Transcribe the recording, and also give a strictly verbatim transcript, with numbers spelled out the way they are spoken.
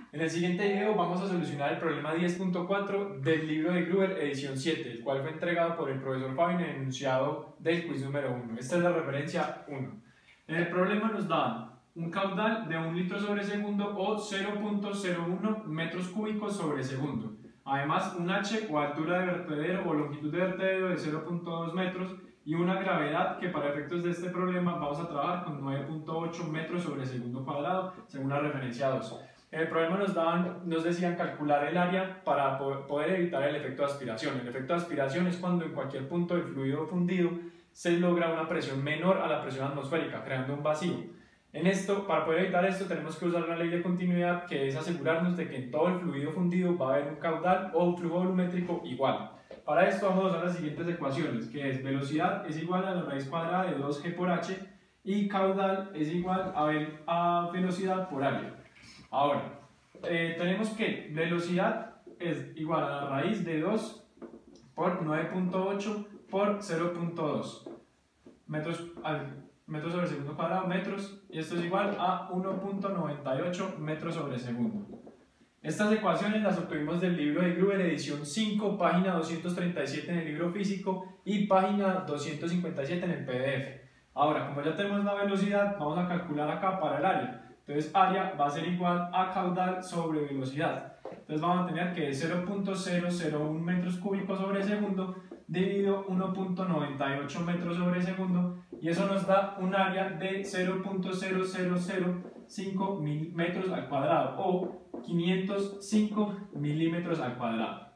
En el siguiente video vamos a solucionar el problema diez punto cuatro del libro de Gruber edición siete, el cual fue entregado por el profesor Fabio en el enunciado del quiz número uno. Esta es la referencia uno. En el problema nos dan un caudal de un litro sobre segundo o cero punto cero uno metros cúbicos sobre segundo. Además, un H o altura de vertedero o longitud de vertedero de cero punto dos metros y una gravedad que para efectos de este problema vamos a trabajar con nueve punto ocho metros sobre segundo cuadrado según la referencia dos. En el problema nos, daban, nos decían calcular el área para poder evitar el efecto de aspiración. El efecto de aspiración es cuando en cualquier punto del fluido fundido se logra una presión menor a la presión atmosférica, creando un vacío. En esto, para poder evitar esto, tenemos que usar la ley de continuidad, que es asegurarnos de que en todo el fluido fundido va a haber un caudal o un flujo volumétrico igual. Para esto vamos a usar las siguientes ecuaciones, que es velocidad es igual a la raíz cuadrada de dos ge por h y caudal es igual a, a velocidad por área. Ahora, eh, tenemos que velocidad es igual a la raíz de dos por nueve punto ocho por cero punto dos metros, metros sobre segundo cuadrado, metros, y esto es igual a uno punto noventa y ocho metros sobre segundo. Estas ecuaciones las obtuvimos del libro de Gruber, edición cinco, página doscientos treinta y siete en el libro físico y página doscientos cincuenta y siete en el P D F. Ahora, como ya tenemos la velocidad, vamos a calcular acá para el área. Entonces, área va a ser igual a caudal sobre velocidad. Entonces, vamos a tener que cero punto cero cero uno metros cúbicos sobre segundo dividido uno punto noventa y ocho metros sobre segundo, y eso nos da un área de cero punto cero cero cero cinco metros al cuadrado o quinientos cinco milímetros al cuadrado.